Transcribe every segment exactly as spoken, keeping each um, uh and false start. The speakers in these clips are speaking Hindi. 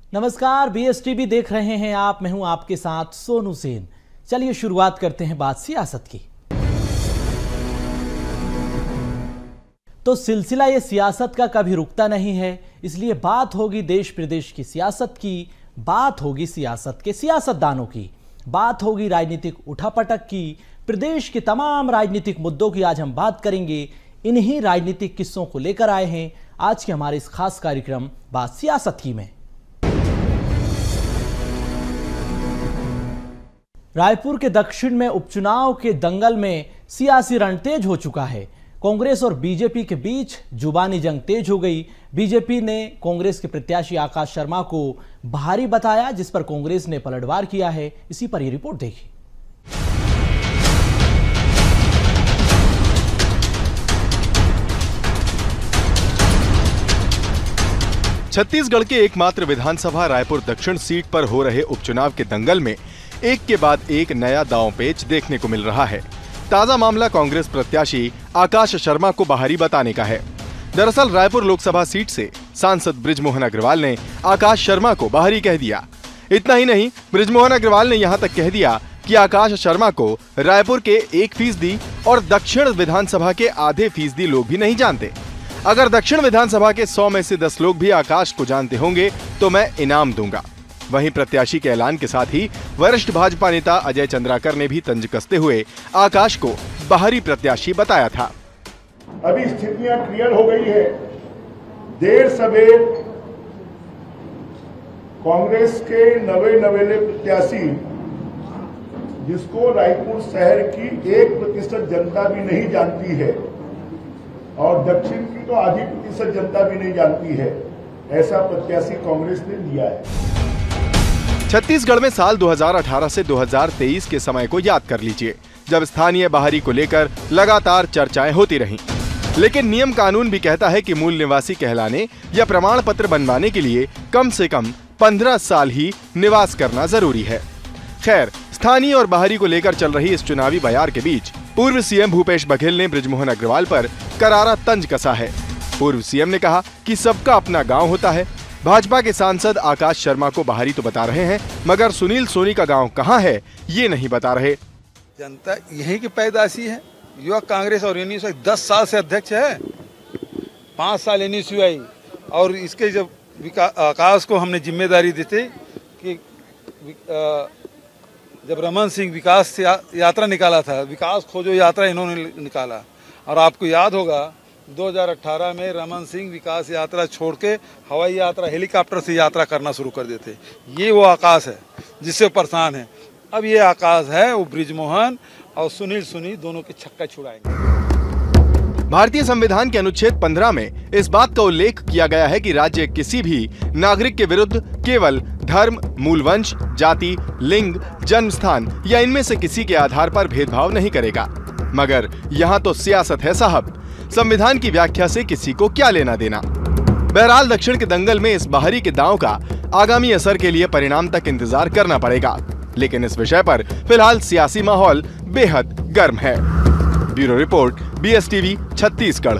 नमस्कार, बीएसटीवी देख रहे हैं आप। मैं हूं आपके साथ सोनू सेन। चलिए शुरुआत करते हैं बात सियासत की। तो सिलसिला ये सियासत का कभी रुकता नहीं है, इसलिए बात होगी देश प्रदेश की सियासत की, बात होगी सियासत के सियासतदानों की, बात होगी राजनीतिक उठापटक की। प्रदेश के तमाम राजनीतिक मुद्दों की आज हम बात करेंगे। इन्हीं राजनीतिक किस्सों को लेकर आए हैं आज के हमारे इस खास कार्यक्रम बात सियासत की में। रायपुर के दक्षिण में उपचुनाव के दंगल में सियासी रण तेज हो चुका है। कांग्रेस और बीजेपी के बीच जुबानी जंग तेज हो गई। बीजेपी ने कांग्रेस के प्रत्याशी आकाश शर्मा को भारी बताया, जिस पर कांग्रेस ने पलटवार किया है। इसी पर यह रिपोर्ट देखिए। छत्तीसगढ़ के एकमात्र विधानसभा रायपुर दक्षिण सीट पर हो रहे उपचुनाव के दंगल में एक के बाद एक नया दांव-पेच देखने को मिल रहा है। ताजा मामला कांग्रेस प्रत्याशी आकाश शर्मा को बाहरी बताने का है। दरअसल रायपुर लोकसभा सीट से सांसद बृजमोहन अग्रवाल ने आकाश शर्मा को बाहरी कह दिया। इतना ही नहीं, बृजमोहन अग्रवाल ने यहां तक कह दिया कि आकाश शर्मा को रायपुर के एक फीसदी और दक्षिण विधानसभा के आधे फीसदी लोग भी नहीं जानते। अगर दक्षिण विधानसभा के सौ में से दस लोग भी आकाश को जानते होंगे तो मैं इनाम दूंगा। वहीं प्रत्याशी के ऐलान के साथ ही वरिष्ठ भाजपा नेता अजय चंद्राकर ने भी तंज कसते हुए आकाश को बाहरी प्रत्याशी बताया था। अभी स्थितियां क्लियर हो गई है। देर सवेर कांग्रेस के नवे नवेले प्रत्याशी, जिसको रायपुर शहर की एक प्रतिशत जनता भी नहीं जानती है और दक्षिण की तो आधी प्रतिशत जनता भी नहीं जानती है, ऐसा प्रत्याशी कांग्रेस ने दिया है। छत्तीसगढ़ में साल दो हज़ार अठारह से दो हज़ार तेईस के समय को याद कर लीजिए, जब स्थानीय बाहरी को लेकर लगातार चर्चाएं होती रहीं। लेकिन नियम कानून भी कहता है कि मूल निवासी कहलाने या प्रमाण पत्र बनवाने के लिए कम से कम पंद्रह साल ही निवास करना जरूरी है। खैर, स्थानीय और बाहरी को लेकर चल रही इस चुनावी बयार के बीच पूर्व सीएम भूपेश बघेल ने बृजमोहन अग्रवाल पर करारा तंज कसा है। पूर्व सीएम ने कहा कि सबका अपना गांव होता है। भाजपा के सांसद आकाश शर्मा को बाहरी तो बता रहे हैं, मगर सुनील सोनी का गांव कहां है ये नहीं बता रहे। जनता यही की पैदाशी है। युवा कांग्रेस और एनएसयूआई दस साल से अध्यक्ष है, पाँच साल एनएसयूआई, और इसके जब आकाश को हमने जिम्मेदारी दी थी कि जब रमन सिंह विकास या, यात्रा निकाला था, विकास खोजो यात्रा इन्होंने निकाला, और आपको याद होगा दो हज़ार अठारह में रमन सिंह विकास यात्रा छोड़ के हवाई यात्रा, हेलीकॉप्टर से यात्रा करना शुरू कर देते। ये वो आकाश है जिससे परेशान है। अब ये आकाश है, वो बृजमोहन और सुनील सुनी दोनों के छक्का छुड़ाएंगे। भारतीय संविधान के अनुच्छेद पंद्रह में इस बात का उल्लेख किया गया है कि राज्य किसी भी नागरिक के विरुद्ध केवल धर्म, मूलवंश, जाति, लिंग, जन्म स्थान या इनमें से किसी के आधार पर भेदभाव नहीं करेगा। मगर यहाँ तो सियासत है साहब, संविधान की व्याख्या से किसी को क्या लेना देना। बहरहाल दक्षिण के दंगल में इस बाहरी के दांव का आगामी असर के लिए परिणाम तक इंतजार करना पड़ेगा। लेकिन इस विषय पर फिलहाल सियासी माहौल बेहद गर्म है। Bureau report, BSTV, Chhattisgarh.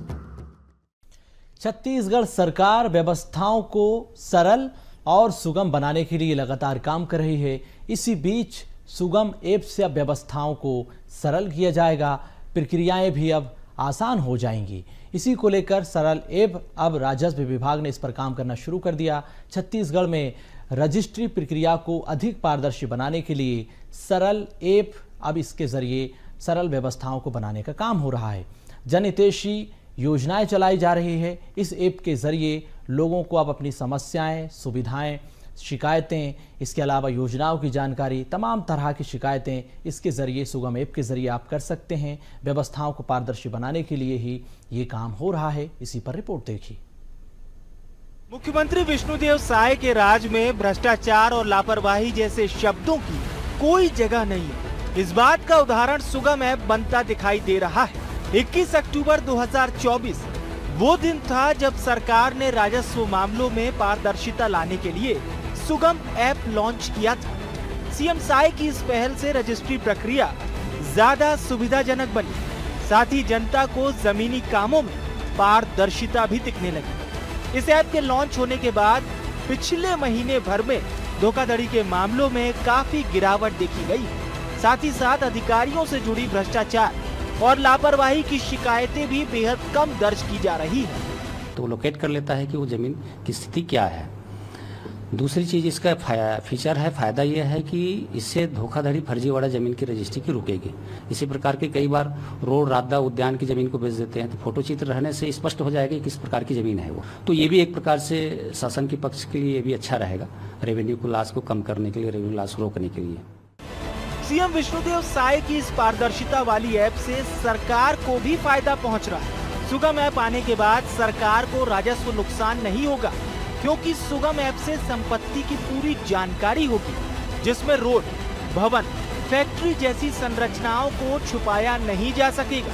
Chhattisgarh सरकार व्यवस्थाओं को सरल और सुगम बनाने के लिए लगातार काम कर रही है। इसी बीच सुगम ऐप से अब व्यवस्थाओं को सरल किया जाएगा, प्रक्रियाएं भी अब आसान हो जाएंगी। इसी को लेकर सरल ऐप अब राजस्व विभाग ने इस पर काम करना शुरू कर दिया। छत्तीसगढ़ में रजिस्ट्री प्रक्रिया को अधिक पारदर्शी बनाने के लिए सरल ऐप अब इसके जरिए सरल व्यवस्थाओं को बनाने का काम हो रहा है। जनहितैषी योजनाएं चलाई जा रही है। इस ऐप के जरिए लोगों को अब अपनी समस्याएं, सुविधाएं, शिकायतें, इसके अलावा योजनाओं की जानकारी, तमाम तरह की शिकायतें इसके जरिए, सुगम ऐप के जरिए आप कर सकते हैं। व्यवस्थाओं को पारदर्शी बनाने के लिए ही ये काम हो रहा है। इसी पर रिपोर्ट देखिए। मुख्यमंत्री विष्णुदेव साय के राज में भ्रष्टाचार और लापरवाही जैसे शब्दों की कोई जगह नहीं है। इस बात का उदाहरण सुगम ऐप बनता दिखाई दे रहा है। इक्कीस अक्टूबर दो हज़ार चौबीस वो दिन था जब सरकार ने राजस्व मामलों में पारदर्शिता लाने के लिए सुगम ऐप लॉन्च किया था। सीएम साय की इस पहल से रजिस्ट्री प्रक्रिया ज्यादा सुविधाजनक बनी, साथ ही जनता को जमीनी कामों में पारदर्शिता भी दिखने लगी। इस ऐप के लॉन्च होने के बाद पिछले महीने भर में धोखाधड़ी के मामलों में काफी गिरावट देखी गई। साथ ही साथ अधिकारियों से जुड़ी भ्रष्टाचार और लापरवाही की शिकायतें भी बेहद कम दर्ज की जा रही है। तो लोकेट कर लेता है कि वो जमीन की स्थिति क्या है। दूसरी चीज इसका फीचर है, फायदा यह है कि इससे धोखाधड़ी फर्जीवाड़ा जमीन की रजिस्ट्री की रुकेगी। इसी प्रकार के कई बार रोड राधा उद्यान की जमीन को बेच देते हैं, तो फोटो चित्र रहने से स्पष्ट हो जाएगा कि किस प्रकार की जमीन है वो। तो ये भी एक प्रकार से शासन के पक्ष के लिए भी अच्छा रहेगा, रेवेन्यू को लॉस को कम करने के लिए, रेवेन्यू लॉस रोकने के लिए। सीएम विष्णुदेव साय की इस पारदर्शिता वाली ऐप से सरकार को भी फायदा पहुंच रहा है। सुगम ऐप आने के बाद सरकार को राजस्व नुकसान नहीं होगा, क्योंकि सुगम ऐप से संपत्ति की पूरी जानकारी होगी, जिसमें रोड, भवन, फैक्ट्री जैसी संरचनाओं को छुपाया नहीं जा सकेगा।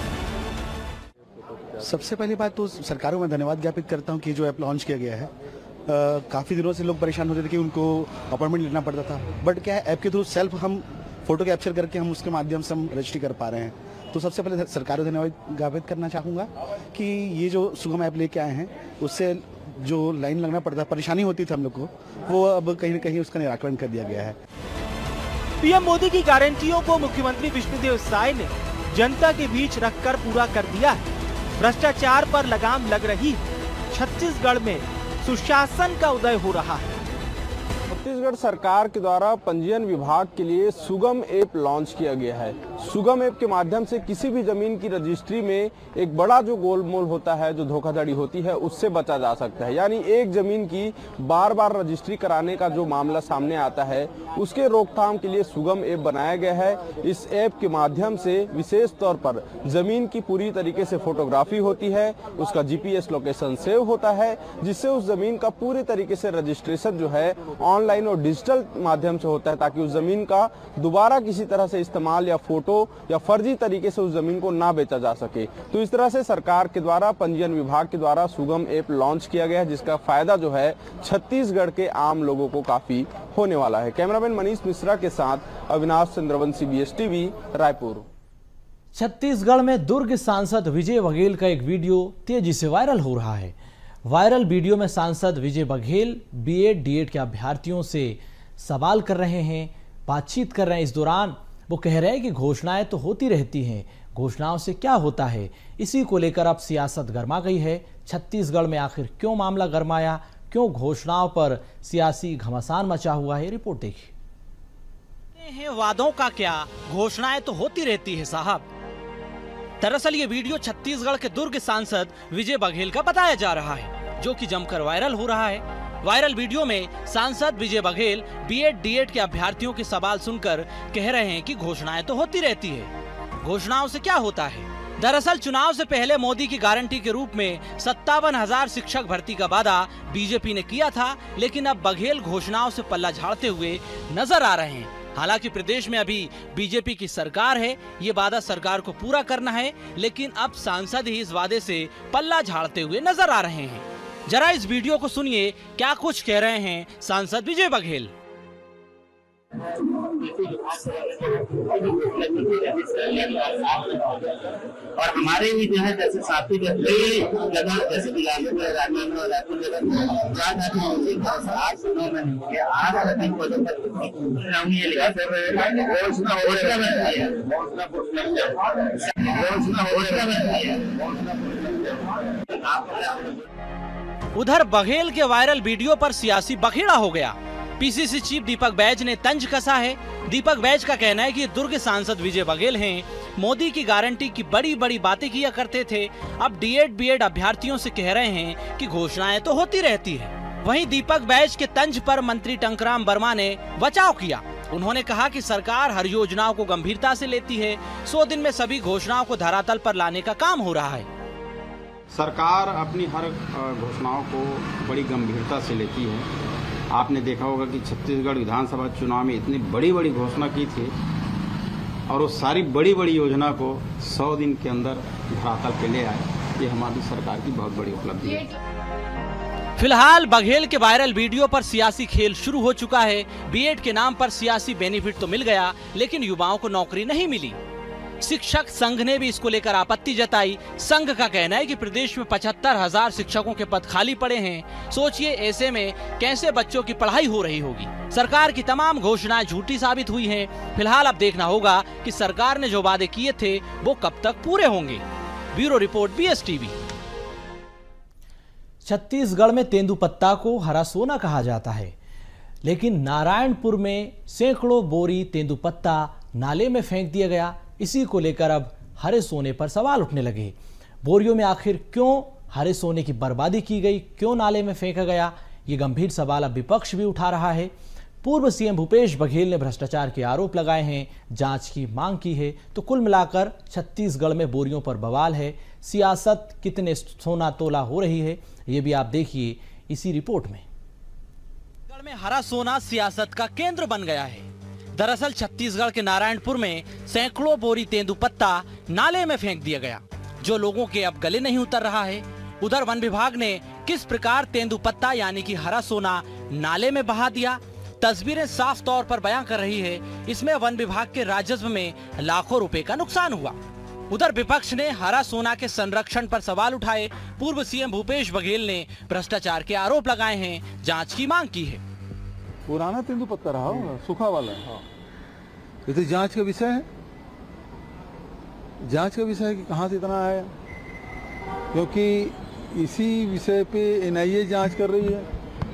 सबसे पहली बात तो सरकार को मैं धन्यवाद ज्ञापित करता हूं कि जो ऐप लॉन्च किया गया है। आ, काफी दिनों से लोग परेशान होते थे कि उनको अपॉइंटमेंट लेना पड़ता था, बट क्या है ऐप के थ्रू सेल्फ हम फोटो कैप्चर करके हम उसके माध्यम से हम रजिस्ट्री कर पा रहे हैं। तो सबसे पहले सरकार को धन्यवाद ज्ञापित करना चाहूँगा कि ये जो सुगम ऐप लेके आए हैं, उससे जो लाइन लगना पड़ता, परेशानी होती थी हम लोग को, वो अब कहीं न कहीं उसका निराकरण कर दिया गया है। पीएम मोदी की गारंटियों को मुख्यमंत्री विष्णुदेव साय ने जनता के बीच रखकर पूरा कर दिया है। भ्रष्टाचार पर लगाम लग रही है। छत्तीसगढ़ में सुशासन का उदय हो रहा है। छत्तीसगढ़ सरकार के द्वारा पंजीयन विभाग के लिए सुगम ऐप लॉन्च किया गया है। सुगम ऐप के माध्यम से किसी भी जमीन की रजिस्ट्री में एक बड़ा जो गोलमोल होता है, जो धोखाधड़ी होती है, उससे बचा जा सकता है। यानी एक जमीन की बार बार रजिस्ट्री कराने का जो मामला सामने आता है, उसके रोकथाम के लिए सुगम ऐप बनाया गया है। इस ऐप के माध्यम से विशेष तौर पर जमीन की पूरी तरीके से फोटोग्राफी होती है, उसका जीपीएस लोकेशन सेव होता है, जिससे उस जमीन का पूरी तरीके से रजिस्ट्रेशन जो है ऑनलाइन और डिजिटल माध्यम से होता है, ताकि उस जमीन का दोबारा किसी तरह से इस्तेमाल या फोटो या फर्जी तरीके से उस जमीन को ना बेचा जा सके। तो इस तरह से सरकार के द्वारा पंजीयन विभाग के द्वारा सुगम ऐप लॉन्च किया गया है, जिसका फायदा जो है छत्तीसगढ़ के आम लोगों को काफी होने वाला है। कैमरामैन मनीष मिश्रा के साथ Avinash Chandravanshi, B S TV, Raipur. Chhattisgarh में दुर्ग सांसद विजय बघेल का एक वीडियो तेजी से वायरल हो रहा है। वायरल वीडियो में सांसद विजय बघेल बीएड डीएड के अभ्यर्थियों से सवाल कर रहे हैं, बातचीत कर रहे हैं। इस दौरान वो कह रहे हैं कि घोषणाएं तो होती रहती हैं, घोषणाओं से क्या होता है। इसी को लेकर अब सियासत गर्मा गई है। छत्तीसगढ़ में आखिर क्यों मामला गर्माया, क्यों घोषणाओं पर सियासी घमासान मचा हुआ है, रिपोर्ट देखिए। वादों का क्या, घोषणाएं तो होती रहती है साहब। दरअसल ये वीडियो छत्तीसगढ़ के दुर्ग सांसद विजय बघेल का बताया जा रहा है, जो कि जमकर वायरल हो रहा है। वायरल वीडियो में सांसद विजय बघेल बीएड डीएड के अभ्यर्थियों के सवाल सुनकर कह रहे हैं कि घोषणाएं तो होती रहती है, घोषणाओं से क्या होता है। दरअसल चुनाव से पहले मोदी की गारंटी के रूप में सत्तावन हजार शिक्षक भर्ती का वादा बीजेपी ने किया था, लेकिन अब बघेल घोषणाओं से पल्ला झाड़ते हुए नजर आ रहे हैं। हालांकि प्रदेश में अभी बीजेपी की सरकार है, ये वादा सरकार को पूरा करना है, लेकिन अब सांसद ही इस वादे से पल्ला झाड़ते हुए नजर आ रहे हैं। जरा इस वीडियो को सुनिए, क्या कुछ कह रहे हैं सांसद विजय बघेल। और हमारे भी जो है जैसे साथी कई जगह जैसे रायपुर जगह आठ सौ नौ में आठ अधिक पदों पर ये लिखा घोषणा उधर बघेल के वायरल वीडियो पर सियासी बखेड़ा हो गया। पीसीसी चीफ दीपक बैज ने तंज कसा है। दीपक बैज का कहना है कि दुर्ग सांसद विजय बघेल हैं, मोदी की गारंटी की बड़ी बड़ी बातें किया करते थे, अब डीएड बीएड अभ्यर्थियों से कह रहे हैं कि घोषणाएं तो होती रहती है। वहीं दीपक बैज के तंज पर मंत्री टंकराम वर्मा ने बचाव किया। उन्होंने कहा कि सरकार हर योजनाओं को गंभीरता से लेती है, सौ दिन में सभी घोषणाओं को धरातल पर लाने का काम हो रहा है। सरकार अपनी हर घोषणाओं को बड़ी गंभीरता से लेती है। आपने देखा होगा कि छत्तीसगढ़ विधानसभा चुनाव में इतनी बड़ी बड़ी घोषणा की थी और वो सारी बड़ी बड़ी योजना को सौ दिन के अंदर धरातल पे ले आए। ये हमारी सरकार की बहुत बड़ी उपलब्धि है। फिलहाल बघेल के वायरल वीडियो पर सियासी खेल शुरू हो चुका है। बीएड के नाम पर सियासी बेनिफिट तो मिल गया, लेकिन युवाओं को नौकरी नहीं मिली। शिक्षक संघ ने भी इसको लेकर आपत्ति जताई। संघ का कहना है कि प्रदेश में पचहत्तर हजार शिक्षकों के पद खाली पड़े हैं। सोचिए ऐसे में कैसे बच्चों की पढ़ाई हो रही होगी। सरकार की तमाम घोषणाएं झूठी साबित हुई हैं। फिलहाल अब देखना होगा कि सरकार ने जो वादे किए थे वो कब तक पूरे होंगे। Bureau report B S T V. Chhattisgarh में तेंदुपत्ता को हरा सोना कहा जाता है, लेकिन नारायणपुर में सैकड़ों बोरी तेंदुपत्ता नाले में फेंक दिया गया। इसी को लेकर अब हरे सोने पर सवाल उठने लगे। बोरियों में आखिर क्यों हरे सोने की बर्बादी की गई, क्यों नाले में फेंका गया, ये गंभीर सवाल अब विपक्ष भी उठा रहा है। पूर्व सीएम भूपेश बघेल ने भ्रष्टाचार के आरोप लगाए हैं, जांच की मांग की है। तो कुल मिलाकर छत्तीसगढ़ में बोरियों पर बवाल है। सियासत कितने सोना तोला हो रही है, ये भी आप देखिए इसी रिपोर्ट में। छत्तीसगढ़ में हरा सोना सियासत का केंद्र बन गया है। दरअसल छत्तीसगढ़ के नारायणपुर में सैकड़ों बोरी तेंदुपत्ता नाले में फेंक दिया गया, जो लोगों के अब गले नहीं उतर रहा है। उधर वन विभाग ने किस प्रकार तेंदुपत्ता यानी कि हरा सोना नाले में बहा दिया, तस्वीरें साफ तौर पर बयां कर रही है। इसमें वन विभाग के राजस्व में लाखों रुपए का नुकसान हुआ। उधर विपक्ष ने हरा सोना के संरक्षण पर सवाल उठाए। पूर्व सीएम भूपेश बघेल ने भ्रष्टाचार के आरोप लगाए हैं, जांच की मांग की है। पुराना तेंदुपत्ता रहा होगा, सूखा वाला। हाँ। ये तो जांच का विषय है, जांच का विषय है कि कहाँ से इतना आया, क्योंकि इसी विषय पे एन आई ए जांच कर रही है।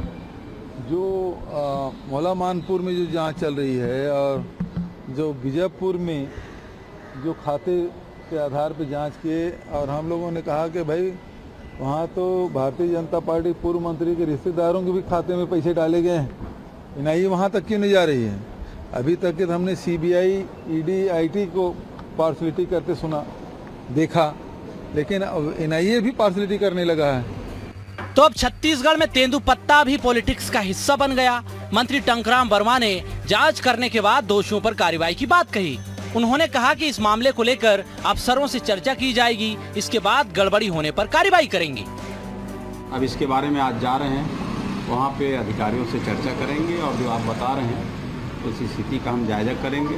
जो मौला मानपुर में जो जांच चल रही है और जो बीजापुर में जो खाते के आधार पे जांच किए, और हम लोगों ने कहा कि भाई वहाँ तो भारतीय जनता पार्टी पूर्व मंत्री के रिश्तेदारों के भी खाते में पैसे डाले गए हैं। एन आई ए वहाँ तक क्यों नहीं जा रही है? अभी तक के हमने C B I, E D, I T को पार्शलिटी करते सुना, देखा, लेकिन अब एन आई ए भी पार्शलिटी करने लगा है। तो अब छत्तीसगढ़ में तेंदुपत्ता भी पॉलिटिक्स का हिस्सा बन गया। मंत्री टंकराम वर्मा ने जांच करने के बाद दोषियों पर कार्रवाई की बात कही। उन्होंने कहा कि इस मामले को लेकर अफसरों से चर्चा की जाएगी, इसके बाद गड़बड़ी होने पर कार्रवाई करेंगे। अब इसके बारे में आज जा रहे हैं, वहाँ पे अधिकारियों से चर्चा करेंगे और जो आप बता रहे हैं उस स्थिति का हम जायजा करेंगे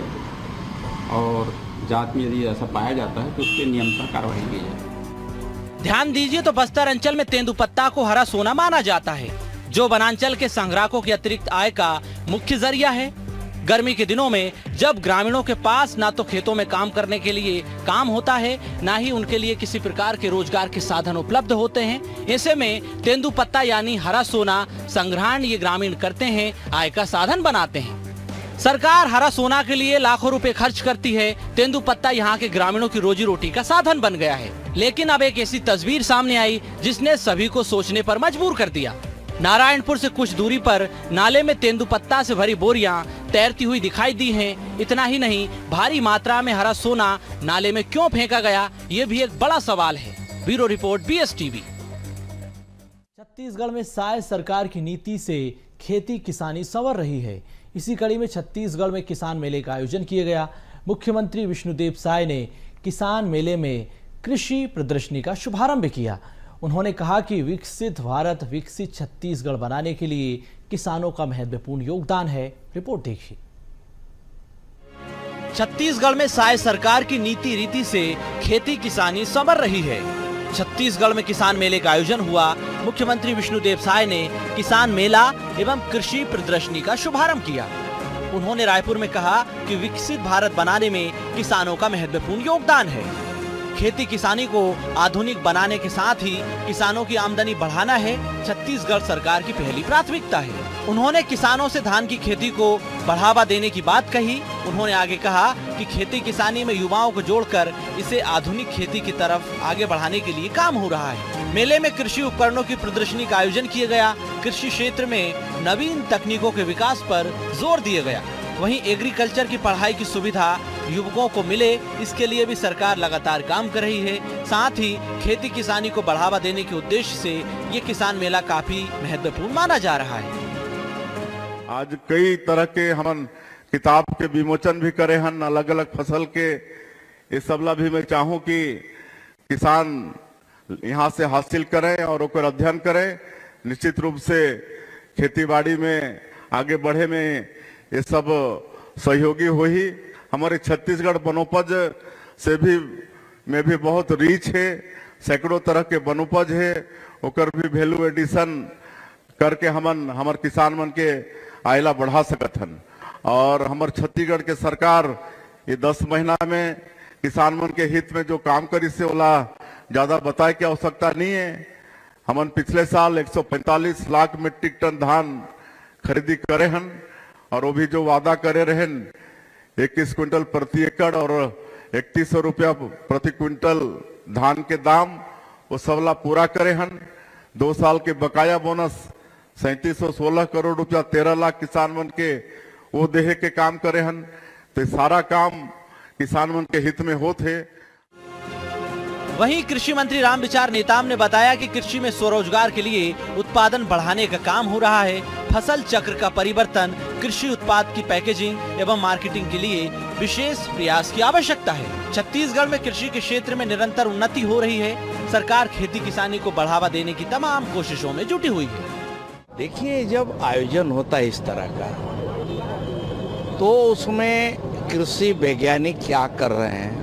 और जांच में यदि ऐसा पाया जाता है तो उस पर नियंत्रण कार्रवाई की जाए। ध्यान दीजिए तो बस्तर अंचल में तेंदुपत्ता को हरा सोना माना जाता है, जो वनांचल के संग्राहकों की अतिरिक्त आय का मुख्य जरिया है। गर्मी के दिनों में जब ग्रामीणों के पास ना तो खेतों में काम करने के लिए काम होता है, ना ही उनके लिए किसी प्रकार के रोजगार के साधन उपलब्ध होते हैं, ऐसे में तेंदुपत्ता यानी हरा सोना संग्रहण ये ग्रामीण करते हैं, आय का साधन बनाते हैं। सरकार हरा सोना के लिए लाखों रुपए खर्च करती है। तेंदुपत्ता यहाँ के ग्रामीणों की रोजी रोटी का साधन बन गया है। लेकिन अब एक ऐसी तस्वीर सामने आई जिसने सभी को सोचने पर मजबूर कर दिया। नारायणपुर से कुछ दूरी पर नाले में तेंदुपत्ता से भरी बोरियां तैरती हुई दिखाई दी हैं। इतना ही नहीं, भारी मात्रा में हरा सोना नाले में क्यों फेंका गया, ये भी एक बड़ा सवाल है। Bureau report B S T V. Chhattisgarh में साय सरकार की नीति से खेती किसानी संवर रही है। इसी कड़ी में छत्तीसगढ़ में किसान मेले का आयोजन किया गया। मुख्यमंत्री विष्णुदेव साय ने किसान मेले में कृषि प्रदर्शनी का शुभारंभ किया। उन्होंने कहा कि विकसित भारत विकसित छत्तीसगढ़ बनाने के लिए किसानों का महत्वपूर्ण योगदान है। रिपोर्ट देखिए। छत्तीसगढ़ में साय सरकार की नीति रीति से खेती किसानी संवर रही है। छत्तीसगढ़ में किसान मेले का आयोजन हुआ। मुख्यमंत्री विष्णुदेव साय ने किसान मेला एवं कृषि प्रदर्शनी का शुभारंभ किया। उन्होंने रायपुर में कहा कि विकसित भारत बनाने में किसानों का महत्वपूर्ण योगदान है। खेती किसानी को आधुनिक बनाने के साथ ही किसानों की आमदनी बढ़ाना है छत्तीसगढ़ सरकार की पहली प्राथमिकता है। उन्होंने किसानों से धान की खेती को बढ़ावा देने की बात कही। उन्होंने आगे कहा कि खेती किसानी में युवाओं को जोड़कर इसे आधुनिक खेती की तरफ आगे बढ़ाने के लिए काम हो रहा है। मेले में कृषि उपकरणों की प्रदर्शनी का आयोजन किया गया। कृषि क्षेत्र में नवीन तकनीकों के विकास पर जोर दिया गया। वहीं एग्रीकल्चर की पढ़ाई की सुविधा युवकों को मिले, इसके लिए भी सरकार लगातार काम कर रही है। साथ ही खेती किसानी को बढ़ावा देने के उद्देश्य से ये किसान मेला काफी महत्वपूर्ण माना जा रहा है। आज कई तरह के हम किताब के विमोचन भी करे हन, अलग अलग फसल के। इस सबला भी मैं चाहूं कि किसान यहाँ से हासिल करें और ओकर अध्ययन करें। निश्चित रूप से खेती बाड़ी में आगे बढ़े में ये सब सहयोगी हो ही। हमारे छत्तीसगढ़ वनोपज से भी में भी बहुत रीच है, सैकड़ों तरह के वनोपज है, ओकर भी वैल्यू एडिशन करके हमन हमर किसान मन के आयला बढ़ा सकत हन। और हमर छत्तीसगढ़ के सरकार ये दस महीना में किसान मन के हित में जो काम करी से ओला ज्यादा बताए की आवश्यकता नहीं है। हमन पिछले साल एक सौ पैंतालीस लाख मीट्रिक टन धान खरीदी करे हन और वो भी जो वादा करे रहन इक्कीस क्विंटल प्रति एकड़ और इकतीस सौ रुपया प्रति क्विंटल धान के दाम वो सबला पूरा करे हन। दो साल के बकाया बोनस सैंतीस सौ सोलह करोड़ रुपया तेरह लाख किसान मन के वो देहे के काम करे हन। तो सारा काम किसान मन के हित में होते। वहीं कृषि मंत्री रामविचार नेताम ने बताया कि कृषि में स्वरोजगार के लिए उत्पादन बढ़ाने का काम हो रहा है। फसल चक्र का परिवर्तन, कृषि उत्पाद की पैकेजिंग एवं मार्केटिंग के लिए विशेष प्रयास की आवश्यकता है। छत्तीसगढ़ में कृषि के क्षेत्र में निरंतर उन्नति हो रही है। सरकार खेती किसानी को बढ़ावा देने की तमाम कोशिशों में जुटी हुई है। देखिए, जब आयोजन होता है इस तरह का तो उसमें कृषि वैज्ञानिक क्या कर रहे हैं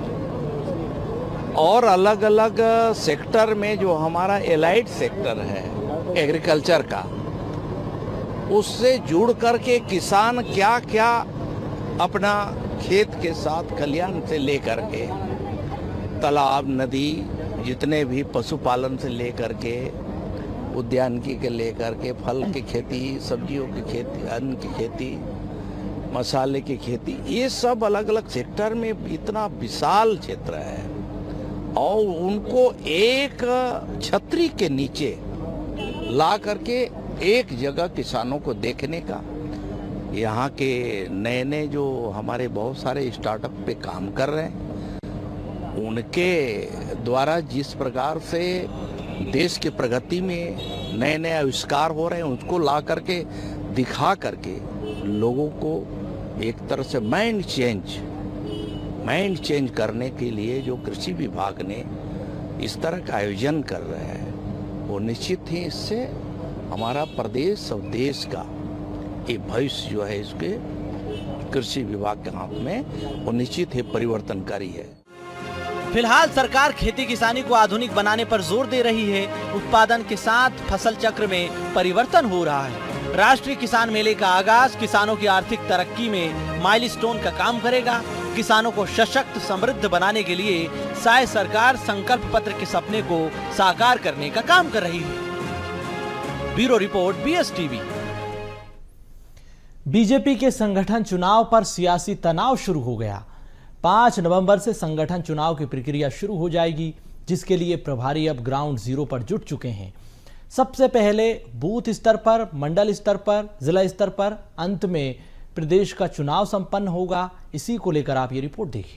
और अलग अलग सेक्टर में जो हमारा एलाइड सेक्टर है एग्रीकल्चर का, उससे जुड़ करके किसान क्या क्या अपना खेत के साथ खलियान से लेकर के तालाब, नदी, जितने भी पशुपालन से लेकर के उद्यानिकी के लेकर के फल की खेती, सब्जियों की खेती, अन्न की खेती, मसाले की खेती, ये सब अलग अलग सेक्टर में इतना विशाल क्षेत्र है और उनको एक छतरी के नीचे ला करके एक जगह किसानों को देखने का, यहाँ के नए नए जो हमारे बहुत सारे स्टार्टअप पे काम कर रहे हैं उनके द्वारा जिस प्रकार से देश की प्रगति में नए नए आविष्कार हो रहे हैं उसको ला करके दिखा करके लोगों को एक तरह से माइंड चेंज माइंड चेंज करने के लिए जो कृषि विभाग ने इस तरह का आयोजन कर रहे हैं वो निश्चित ही इससे हमारा प्रदेश और देश का ये भविष्य जो है इसके कृषि विभाग के हाथ में वो निश्चित ही परिवर्तनकारी है। फिलहाल सरकार खेती किसानी को आधुनिक बनाने पर जोर दे रही है। उत्पादन के साथ फसल चक्र में परिवर्तन हो रहा है। राष्ट्रीय किसान मेले का आगाज किसानों की आर्थिक तरक्की में माइलस्टोन का काम करेगा। किसानों को सशक्त समृद्ध बनाने के लिए साय सरकार संकल्प पत्र के सपने को साकार करने का काम कर रही है। Bureau report, बीएसटीवी। बीजेपी के संगठन चुनाव पर सियासी तनाव शुरू हो गया। पाँच नवंबर से संगठन चुनाव की प्रक्रिया शुरू हो जाएगी, जिसके लिए प्रभारी अब ग्राउंड जीरो पर जुट चुके हैं। सबसे पहले बूथ स्तर पर, मंडल स्तर पर, जिला स्तर पर, अंत में प्रदेश का चुनाव संपन्न होगा। इसी को लेकर आप ये रिपोर्ट देखिए।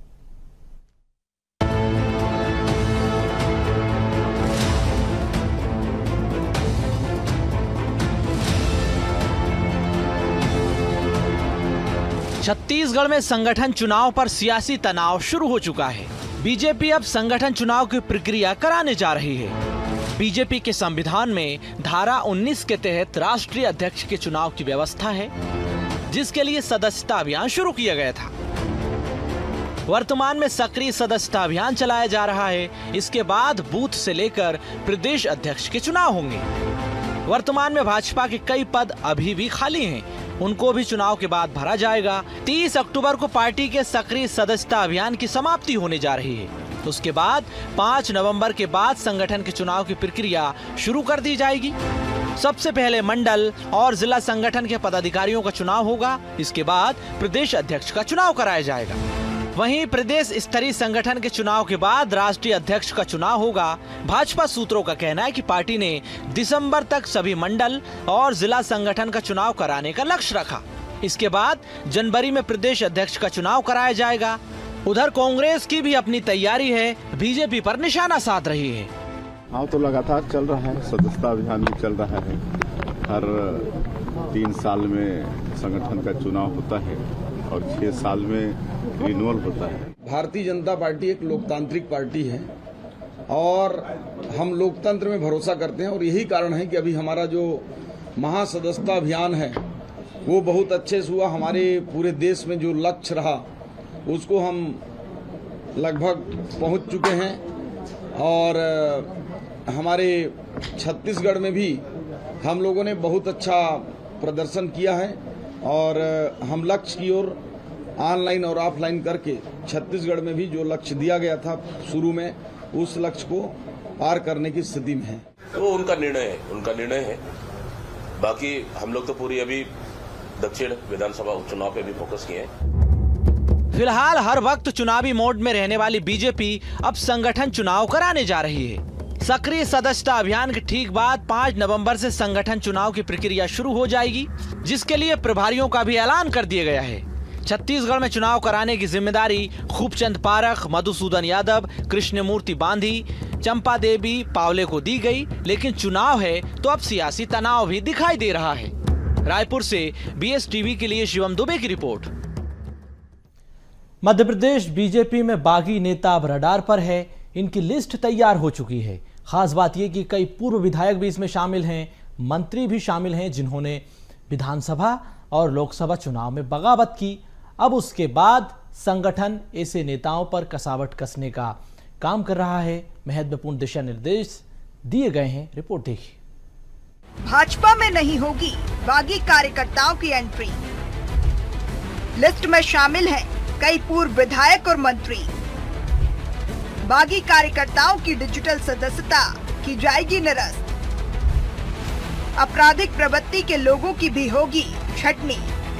छत्तीसगढ़ में संगठन चुनाव पर सियासी तनाव शुरू हो चुका है। बीजेपी अब संगठन चुनाव की प्रक्रिया कराने जा रही है। बीजेपी के संविधान में धारा उन्नीस के तहत राष्ट्रीय अध्यक्ष के चुनाव की व्यवस्था है, जिसके लिए सदस्यता अभियान शुरू किया गया था। वर्तमान में सक्रिय सदस्यता अभियान चलाया जा रहा है। इसके बाद बूथ से लेकर प्रदेश अध्यक्ष के चुनाव होंगे। वर्तमान में भाजपा के कई पद अभी भी खाली हैं, उनको भी चुनाव के बाद भरा जाएगा। तीस अक्टूबर को पार्टी के सक्रिय सदस्यता अभियान की समाप्ति होने जा रही है। उसके बाद पाँच नवंबर के बाद संगठन के चुनाव की प्रक्रिया शुरू कर दी जाएगी। सबसे पहले मंडल और जिला संगठन के पदाधिकारियों का चुनाव होगा। इसके बाद प्रदेश अध्यक्ष का चुनाव कराया जाएगा। वहीं प्रदेश स्तरीय संगठन के चुनाव के बाद राष्ट्रीय अध्यक्ष का चुनाव होगा। भाजपा सूत्रों का कहना है कि पार्टी ने दिसंबर तक सभी मंडल और जिला संगठन का चुनाव कराने का लक्ष्य रखा। इसके बाद जनवरी में प्रदेश अध्यक्ष का चुनाव कराया जाएगा। उधर कांग्रेस की भी अपनी तैयारी है, बीजेपी पर निशाना साध रही है। हाँ, तो लगातार चल रहा है, सदस्यता अभियान भी चल रहा है। हर तीन साल में संगठन का चुनाव होता है और छह साल में रिन्यूअल होता है। भारतीय जनता पार्टी एक लोकतांत्रिक पार्टी है और हम लोकतंत्र में भरोसा करते हैं और यही कारण है कि अभी हमारा जो महासदस्यता अभियान है वो बहुत अच्छे से हुआ। हमारे पूरे देश में जो लक्ष्य रहा उसको हम लगभग पहुंच चुके हैं और हमारे छत्तीसगढ़ में भी हम लोगों ने बहुत अच्छा प्रदर्शन किया है और हम लक्ष्य की ओर ऑनलाइन और ऑफलाइन करके छत्तीसगढ़ में भी जो लक्ष्य दिया गया था शुरू में, उस लक्ष्य को पार करने की स्थिति में है। वो उनका निर्णय है, उनका निर्णय है। बाकी हम लोग तो पूरी अभी दक्षिण विधानसभा उपचुनाव पे भी फोकस किए हैं। फिलहाल हर वक्त चुनावी मोड में रहने वाली बीजेपी अब संगठन चुनाव कराने जा रही है। सक्रिय सदस्यता अभियान के ठीक बाद पाँच नवंबर से संगठन चुनाव की प्रक्रिया शुरू हो जाएगी, जिसके लिए प्रभारियों का भी ऐलान कर दिया गया है। छत्तीसगढ़ में चुनाव कराने की जिम्मेदारी खूबचंद पारख, मधुसूदन यादव, कृष्णमूर्ति बांधी, चंपा देवी पावले को दी गई, लेकिन चुनाव है तो अब सियासी तनाव भी दिखाई दे रहा है। रायपुर से बीएस टीवी के लिए शिवम दुबे की रिपोर्ट। मध्य प्रदेश बीजेपी में बागी नेता अब रडार पर है। इनकी लिस्ट तैयार हो चुकी है। खास बात यह कि कई पूर्व विधायक भी इसमें शामिल हैं, मंत्री भी शामिल हैं, जिन्होंने विधानसभा और लोकसभा चुनाव में बगावत की। अब उसके बाद संगठन ऐसे नेताओं पर कसावट कसने का काम कर रहा है। महत्वपूर्ण दिशा निर्देश दिए गए हैं, रिपोर्ट देखिए। भाजपा में नहीं होगी बागी कार्यकर्ताओं की एंट्री। लिस्ट में शामिल हैं कई पूर्व विधायक और मंत्री। बागी कार्यकर्ताओं की डिजिटल सदस्यता की जाएगी निरस्त। आपराधिक प्रवृत्ति के लोगों की भी होगी छटनी।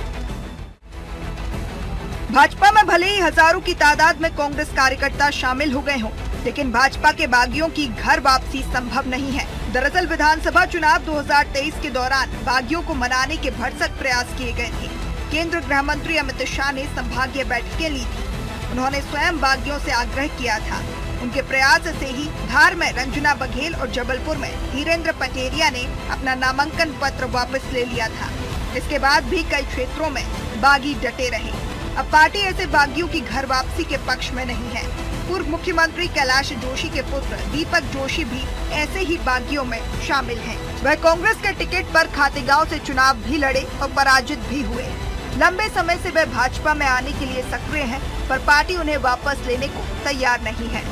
भाजपा में भले ही हजारों की तादाद में कांग्रेस कार्यकर्ता शामिल हो गए हों, लेकिन भाजपा के बागियों की घर वापसी संभव नहीं है। दरअसल विधानसभा चुनाव दो हज़ार तेईस के दौरान बागियों को मनाने के भरसक प्रयास किए गए थे। केंद्रीय गृह मंत्री अमित शाह ने संभागीय बैठकें ली थी। उन्होंने स्वयं बागियों से आग्रह किया था। उनके प्रयास से ही धार में रंजना बघेल और जबलपुर में धीरेन्द्र पटेरिया ने अपना नामांकन पत्र वापस ले लिया था। इसके बाद भी कई क्षेत्रों में बागी डटे रहे। अब पार्टी ऐसे बागियों की घर वापसी के पक्ष में नहीं है। पूर्व मुख्यमंत्री कैलाश जोशी के पुत्र दीपक जोशी भी ऐसे ही बागियों में शामिल हैं। वह कांग्रेस के टिकट पर खातेगांव से चुनाव भी लड़े और पराजित भी हुए। लंबे समय से वह भाजपा में आने के लिए सक्रिय हैं, पर पार्टी उन्हें वापस लेने को तैयार नहीं है।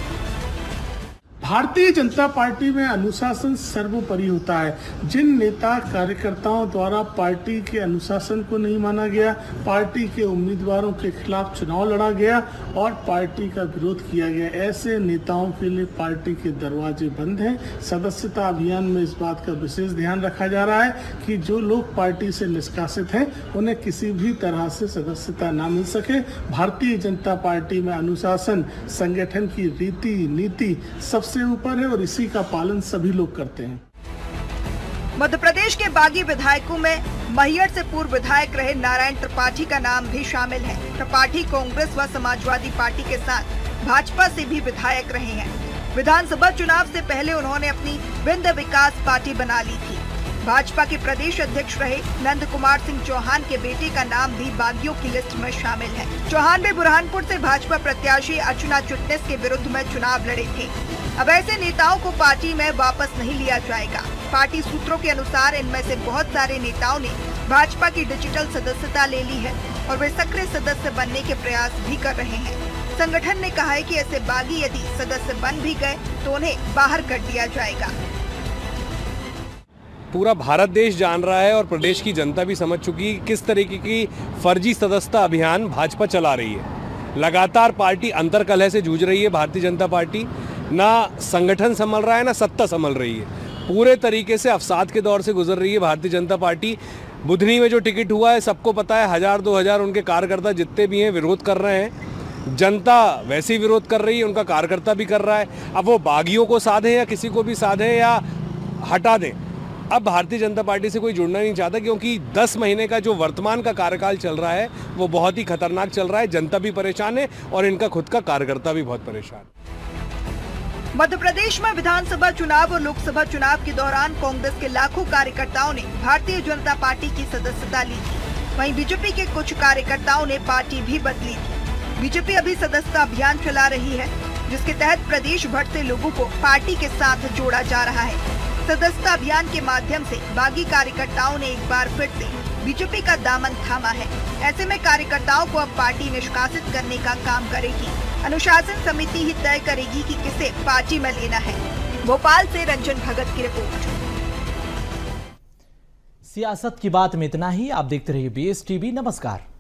भारतीय जनता पार्टी में अनुशासन सर्वोपरि होता है। जिन नेता कार्यकर्ताओं द्वारा पार्टी के अनुशासन को नहीं माना गया, पार्टी के उम्मीदवारों के खिलाफ चुनाव लड़ा गया और पार्टी का विरोध किया गया, ऐसे नेताओं के लिए पार्टी के दरवाजे बंद हैं। सदस्यता अभियान में इस बात का विशेष ध्यान रखा जा रहा है कि जो लोग पार्टी से निष्कासित हैं उन्हें किसी भी तरह से सदस्यता न मिल सके। भारतीय जनता पार्टी में अनुशासन, संगठन की रीति नीति सबसे ऊपर है और इसी का पालन सभी लोग करते हैं। मध्य प्रदेश के बागी विधायकों में मैहर से पूर्व विधायक रहे नारायण त्रिपाठी का नाम भी शामिल है। त्रिपाठी कांग्रेस व समाजवादी पार्टी के साथ भाजपा से भी विधायक रहे हैं। विधानसभा चुनाव से पहले उन्होंने अपनी विंध्य विकास पार्टी बना ली थी। भाजपा के प्रदेश अध्यक्ष रहे नंद कुमार सिंह चौहान के बेटे का नाम भी बागियों की लिस्ट में शामिल है। चौहान भी बुरहानपुर से भाजपा प्रत्याशी अर्चना चिटनिस के विरुद्ध में चुनाव लड़े थे। अब ऐसे नेताओं को पार्टी में वापस नहीं लिया जाएगा। पार्टी सूत्रों के अनुसार इनमें से बहुत सारे नेताओं ने भाजपा की डिजिटल सदस्यता ले ली है और वे सक्रिय सदस्य बनने के प्रयास भी कर रहे हैं। संगठन ने कहा है कि ऐसे बागी यदि सदस्य बन भी गए तो उन्हें बाहर कर दिया जाएगा। पूरा भारत देश जान रहा है और प्रदेश की जनता भी समझ चुकी है किस तरीके की फर्जी सदस्यता अभियान भाजपा चला रही है। लगातार पार्टी अंतर्कलह से जूझ रही है। भारतीय जनता पार्टी ना संगठन संभल रहा है ना सत्ता संभल रही है। पूरे तरीके से अवसाद के दौर से गुजर रही है भारतीय जनता पार्टी। बुधनी में जो टिकट हुआ है सबको पता है, हजार दो हजार उनके कार्यकर्ता जितने भी हैं विरोध कर रहे हैं। जनता वैसे ही विरोध कर रही है, उनका कार्यकर्ता भी कर रहा है। अब वो बागियों को साधे या किसी को भी साधे या हटा दें, अब भारतीय जनता पार्टी से कोई जुड़ना नहीं चाहता, क्योंकि दस महीने का जो वर्तमान का कार्यकाल चल रहा है वो बहुत ही खतरनाक चल रहा है। जनता भी परेशान है और इनका खुद का कार्यकर्ता भी बहुत परेशान है। मध्य प्रदेश में विधानसभा चुनाव और लोकसभा चुनाव के दौरान कांग्रेस के लाखों कार्यकर्ताओं ने भारतीय जनता पार्टी की सदस्यता ली थी। वहीं बीजेपी के कुछ कार्यकर्ताओं ने पार्टी भी बदली थी। बीजेपी अभी सदस्यता अभियान चला रही है, जिसके तहत प्रदेश भर से लोगों को पार्टी के साथ जोड़ा जा रहा है। सदस्यता अभियान के माध्यम से बागी कार्यकर्ताओं ने एक बार फिर से बीजेपी का दामन थामा है। ऐसे में कार्यकर्ताओं को अब पार्टी निष्कासित करने का काम करेगी। अनुशासन समिति ही तय करेगी कि किसे पार्टी में लेना है। भोपाल से रंजन भगत की रिपोर्ट। सियासत की बात में इतना ही। आप देखते रहिए बी एस टीवी। नमस्कार।